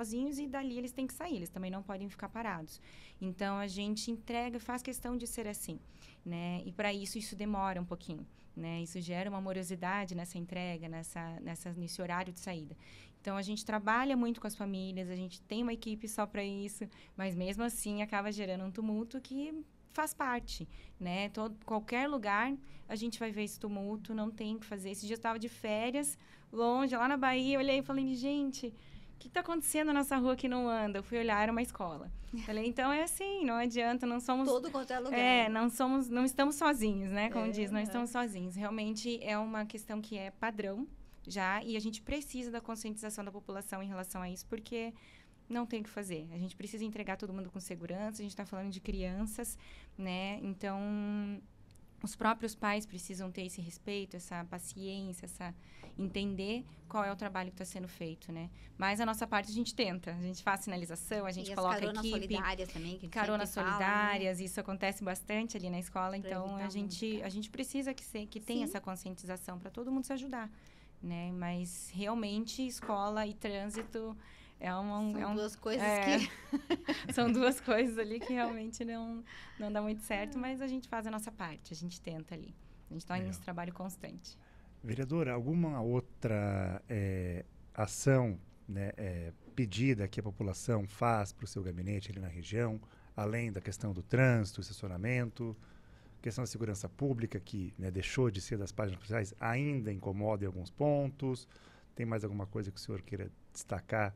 sozinhos e dali eles têm que sair, eles também não podem ficar parados. Então, a gente entrega, faz questão de ser assim, né? E para isso demora um pouquinho, né? Isso gera uma morosidade nessa entrega, nesse horário de saída. Então, a gente trabalha muito com as famílias, a gente tem uma equipe só para isso, mas mesmo assim acaba gerando um tumulto que faz parte, né? Qualquer lugar a gente vai ver esse tumulto, não tem o que fazer. Esse dia eu estava de férias, longe, lá na Bahia, eu olhei e falei, gente, o que está acontecendo na nossa rua que não anda? Eu fui olhar, era uma escola. Falei, então é assim, não adianta, não somos... Todo quanto é lugar. Não estamos sozinhos, né? Como diz, não estamos sozinhos. Realmente é uma questão que é padrão já, e a gente precisa da conscientização da população em relação a isso, porque não tem o que fazer. A gente precisa entregar todo mundo com segurança, a gente está falando de crianças, né? Então, os próprios pais precisam ter esse respeito, essa paciência, entender qual é o trabalho que está sendo feito, né? Mas a nossa parte a gente tenta, a gente faz sinalização, a gente coloca a equipe. Caronas solidárias também, que a gente caronas sempre solidárias, fala, né? isso acontece bastante ali na escola, então a gente precisa que tenha essa conscientização para todo mundo se ajudar, né? Mas realmente escola e trânsito São duas coisas que... São duas coisas ali que realmente não dá muito certo, mas a gente faz a nossa parte, a gente tenta ali. A gente está nesse trabalho constante. Vereadora, alguma outra ação, né, pedida que a população faz para o seu gabinete ali na região, além da questão do trânsito, estacionamento, questão da segurança pública, que, né, deixou de ser das páginas principais, ainda incomoda em alguns pontos? Tem mais alguma coisa que o senhor queira destacar,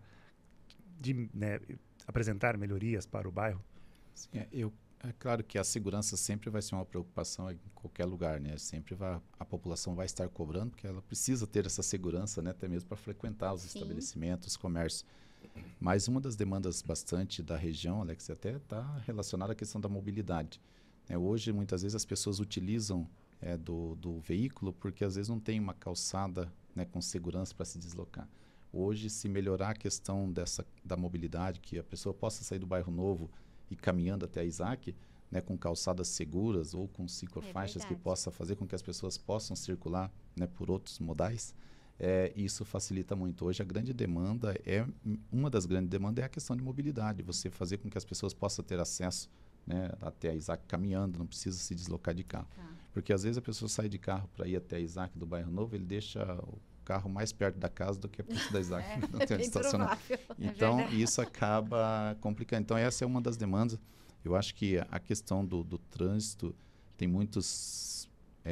né, apresentar melhorias para o bairro? Sim, é claro que a segurança sempre vai ser uma preocupação em qualquer lugar, né? Sempre a população vai estar cobrando, porque ela precisa ter essa segurança, né? Até mesmo para frequentar os estabelecimentos, os comércios. Mas uma das demandas bastante da região, Alex, até está relacionada à questão da mobilidade, né? Hoje, muitas vezes, as pessoas utilizam do veículo porque, às vezes, não tem uma calçada, né, com segurança para se deslocar. Hoje, se melhorar a questão da mobilidade, que a pessoa possa sair do bairro Novo e caminhando até a Isaac, né, com calçadas seguras ou com ciclofaixas que possa fazer com que as pessoas possam circular, né, por outros modais, isso facilita muito. Hoje a grande demanda uma das grandes demandas é a questão de mobilidade, você fazer com que as pessoas possam ter acesso, né, até a Isaac caminhando, não precisa se deslocar de carro. Porque às vezes a pessoa sai de carro para ir até a Isaac do bairro Novo, ele deixa o carro mais perto da casa do que a pista da Isaac. Não tem onde estacionar. Então, isso acaba complicando. Então, essa é uma das demandas. Eu acho que a questão do trânsito tem muitos...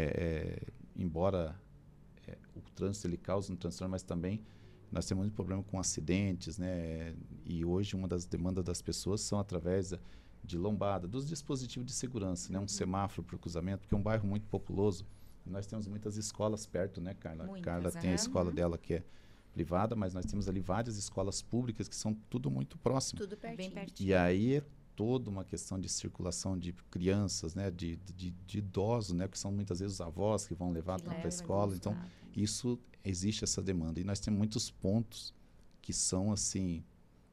embora o trânsito ele cause um transtorno, mas também nós temos muito problema com acidentes, né? E hoje uma das demandas das pessoas são através de lombada, dos dispositivos de segurança, né? Um semáforo para o cruzamento, porque é um bairro muito populoso. Nós temos muitas escolas perto, né, Carla? Muitas, Carla tem a escola dela que é privada, mas nós temos ali várias escolas públicas que são tudo muito próximo. Tudo pertinho. Bem pertinho. E aí é toda uma questão de circulação de crianças, né, de idosos, né, que são muitas vezes os avós que vão levar para a escola. Então, existe essa demanda. E nós temos muitos pontos que são assim,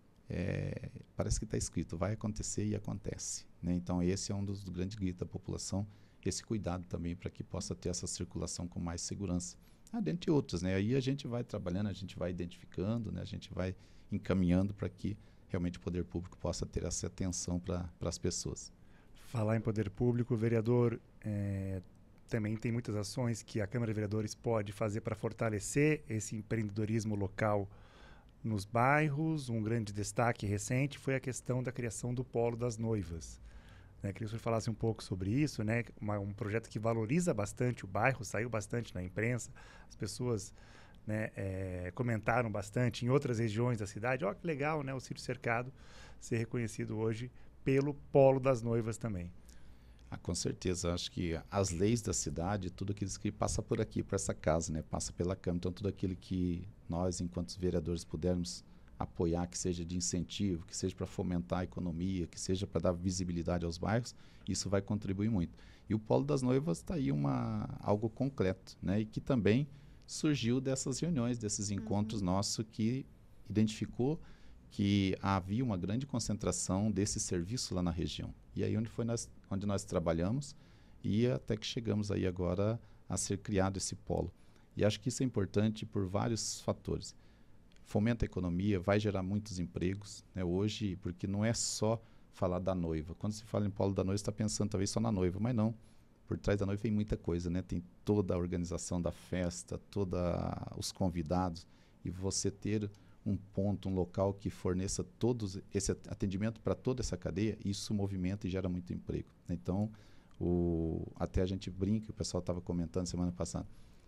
parece que está escrito, vai acontecer e acontece, né? Então, esse é um dos grandes gritos da população, esse cuidado também para que possa ter essa circulação com mais segurança. Dentre outros, né? Aí a gente vai trabalhando, a gente vai identificando, né? A gente vai encaminhando para que realmente o poder público possa ter essa atenção para as pessoas. Falar em poder público, o vereador também tem muitas ações que a Câmara de Vereadores pode fazer para fortalecer esse empreendedorismo local nos bairros. Um grande destaque recente foi a questão da criação do Polo das Noivas. Queria que o senhor falasse um pouco sobre isso, né? Um projeto que valoriza bastante o bairro, saiu bastante na imprensa, as pessoas, né, comentaram bastante em outras regiões da cidade. Que legal, né, o Sítio Cercado ser reconhecido hoje pelo Polo das Noivas também. Com certeza, acho que as leis da cidade, tudo aquilo que passa por aqui, por essa casa, né, passa pela Câmara, então tudo aquilo que nós, enquanto vereadores, pudermos apoiar, que seja de incentivo, que seja para fomentar a economia, que seja para dar visibilidade aos bairros, isso vai contribuir muito. E o Polo das Noivas está aí algo concreto, né? E que também surgiu dessas reuniões, desses encontros nossos, que identificou que havia uma grande concentração desse serviço lá na região. E aí onde nós trabalhamos, e até que chegamos aí agora a ser criado esse polo. E acho que isso é importante por vários fatores. fomenta a economia, vai gerar muitos empregos, né? Hoje, porque não é só falar da noiva. Quando se fala em polo da noiva, você está pensando talvez só na noiva, mas não. Por trás da noiva vem muita coisa, né? Tem toda a organização da festa, todos os convidados, e você ter um ponto, um local que forneça todos esse atendimento para toda essa cadeia, isso movimenta e gera muito emprego. Então, até a gente brinca, o pessoal estava comentando semana passada,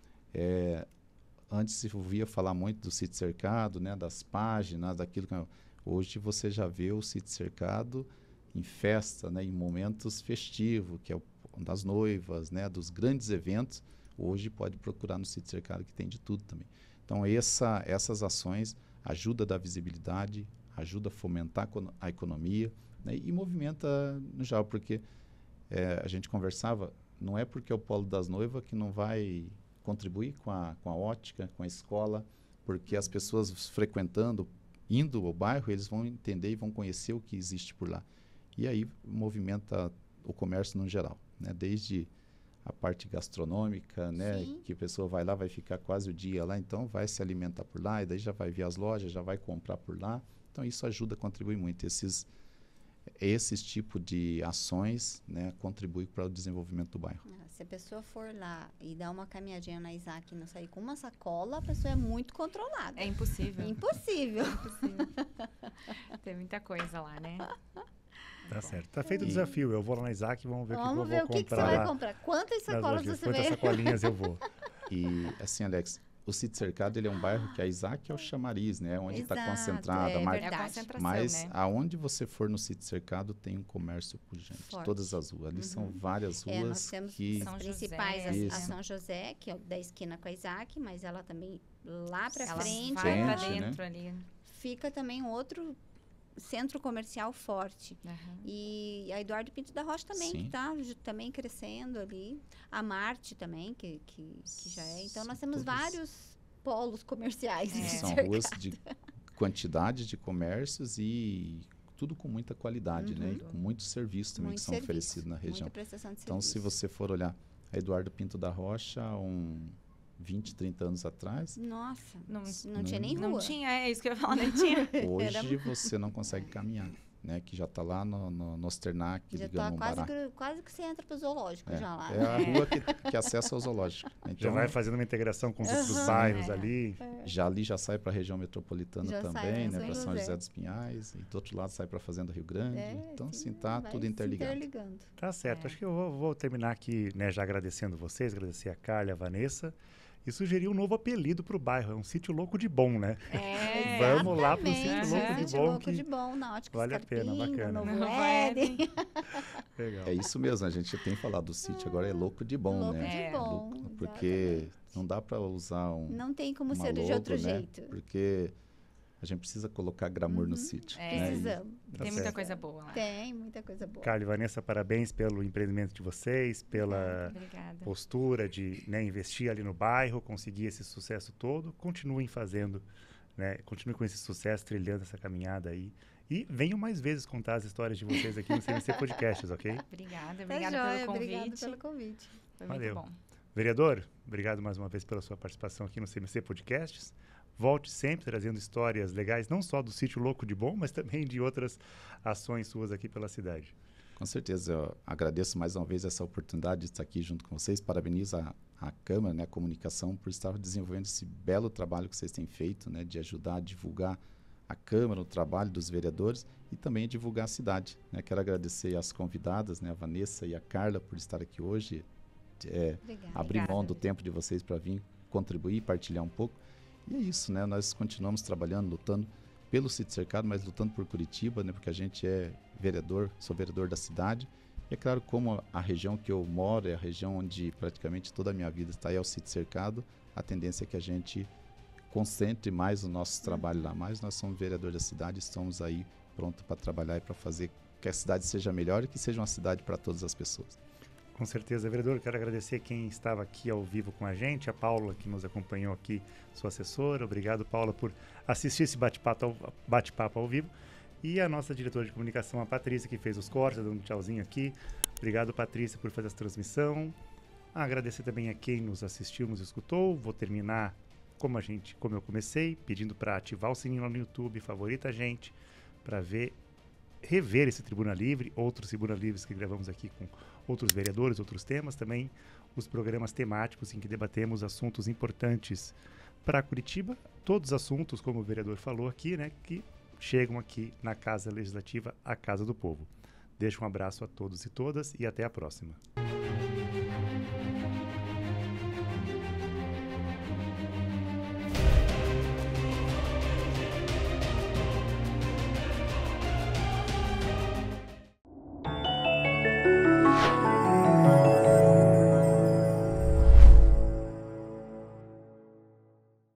antes se ouvia falar muito do sítio cercado, né, das páginas, daquilo que... Hoje você já vê o sítio cercado em festa, né, em momentos festivos, que é das noivas, né, dos grandes eventos. Hoje pode procurar no sítio cercado, que tem de tudo também. Então, essas ações ajudam a dar visibilidade, ajuda a fomentar a economia, né, e movimenta no geral, porque a gente conversava, não é porque é o polo das noivas que não vai contribuir com a ótica, com a escola, porque as pessoas frequentando, indo ao bairro, eles vão entender e vão conhecer o que existe por lá. E aí movimenta o comércio no geral, né? Desde a parte gastronômica, né? Que a pessoa vai lá, vai ficar quase o dia lá, então vai se alimentar por lá, e daí já vai ver as lojas, já vai comprar por lá. Então isso ajuda, contribui muito. Esses tipos de ações, né, contribuem para o desenvolvimento do bairro. Se a pessoa for lá e dar uma caminhadinha na Isaac e não sair com uma sacola, a pessoa é muito controlada. É impossível. Impossível. Tem muita coisa lá, né? Tá certo. Tá feito o desafio. Eu vou lá na Isaac e vamos ver o que eu vou comprar. Vamos ver o que você vai comprar. Quantas sacolas você vai... Quantas sacolinhas eu vou. E assim, Alex, o sítio cercado, ele é um bairro que a Isaac é o chamariz, né? Onde está concentrada a marca. É a concentração, Mas né? aonde você for no sítio cercado tem um comércio pujante. Forte. Todas as ruas. Ali são várias ruas nós temos que... as principais, José, a São José, que é da esquina com a Isaac, mas ela também lá para Ela frente, vai pra Frente, né? dentro ali. fica também um outro centro comercial forte. Uhum. E a Eduardo Pinto da Rocha também, Sim. que está também crescendo ali. A Marte também, que já é. Então, nós temos Todos- vários polos comerciais. É. São ruas de quantidade de comércios e tudo com muita qualidade, né? E com muito serviço também Muito que são serviço, oferecidos na região. Muita prestação de Então, se serviço. você for olhar a Eduardo Pinto da Rocha, 20, 30 anos atrás, Nossa, Não- não tinha nem rua. Não tinha, é isso que eu ia falar, não tinha. hoje você não consegue caminhar, né? Que já está lá no Osternac, Já ligando tá um bará. quase que você entra pro zoológico já lá. É a rua que acessa ao zoológico. Já Então, vai fazendo uma integração com os outros Aham. bairros É. ali. já sai para a região metropolitana Já sai também, pra né? São Para São José. José dos Pinhais. E do outro lado sai para a Fazenda Rio Grande. Então, assim, tá vai tudo se interligado. interligando. Tá certo. É. Acho que eu vou terminar aqui, né, já agradecendo vocês, agradecer a Carla e a Vanessa. E sugerir um novo apelido para o bairro. É um sítio louco de bom, né? É. Vamos lá pro Exatamente, sítio louco de sítio bom louco que de bom, na Ótica vale a pena, Scarpim, bacana. no Novo Novo Éden. Legal. É isso mesmo, a gente tem falado do sítio, agora é louco de bom, Louco né? de É. bom, Louco, porque exatamente. não dá para usar Não tem como uma ser de logo, outro né? jeito. Porque a gente precisa colocar glamour no sítio. É. né? Precisamos. Tá Tem muita certo. coisa boa lá. Tem muita coisa boa. Carla e Vanessa, parabéns pelo empreendimento de vocês, pela Obrigada. postura de, né, investir ali no bairro, conseguir esse sucesso todo. Continuem fazendo, né? Continuem com esse sucesso, trilhando essa caminhada aí. E venham mais vezes contar as histórias de vocês aqui no CMC Podcasts, ok? Obrigada, Tá obrigada joia, pelo convite. obrigado pelo convite. Foi Valeu. muito bom. Vereador, obrigado mais uma vez pela sua participação aqui no CMC Podcasts. Volte sempre trazendo histórias legais, não só do Sítio Louco de Bom, mas também de outras ações suas aqui pela cidade. Com certeza, eu agradeço mais uma vez essa oportunidade de estar aqui junto com vocês. Parabenizo a Câmara, né, a comunicação, por estar desenvolvendo esse belo trabalho que vocês têm feito, né, de ajudar a divulgar a Câmara, o trabalho dos vereadores e também divulgar a cidade, né. Quero agradecer às convidadas, né, a Vanessa e a Carla, por estar aqui hoje, Obrigada. abrir mão Obrigada. do tempo de vocês para vir contribuir, partilhar um pouco. E é isso, né? Nós continuamos trabalhando, lutando pelo sítio cercado, mas lutando por Curitiba, né? Porque a gente é vereador, sou vereador da cidade. E é claro, como a região que eu moro é a região onde praticamente toda a minha vida está aí, é o sítio cercado, a tendência é que a gente concentre mais o nosso trabalho lá. Mas nós somos vereador da cidade, estamos aí prontos para trabalhar e para fazer que a cidade seja melhor e que seja uma cidade para todas as pessoas. Com certeza, vereador. Quero agradecer quem estava aqui ao vivo com a gente, a Paula, que nos acompanhou aqui, sua assessora. Obrigado, Paula, por assistir esse bate-papo ao vivo. E a nossa diretora de comunicação, a Patrícia, que fez os cortes, dando um tchauzinho aqui. Obrigado, Patrícia, por fazer essa transmissão. Agradecer também a quem nos assistiu, nos escutou. Vou terminar como eu comecei, pedindo para ativar o sininho lá no YouTube, favorita a gente, para rever esse Tribuna Livre, outros Tribuna Livres que gravamos aqui com outros vereadores, outros temas, também os programas temáticos em que debatemos assuntos importantes para Curitiba, todos os assuntos, como o vereador falou aqui, né, que chegam aqui na Casa Legislativa, a Casa do Povo. Deixo um abraço a todos e todas e até a próxima.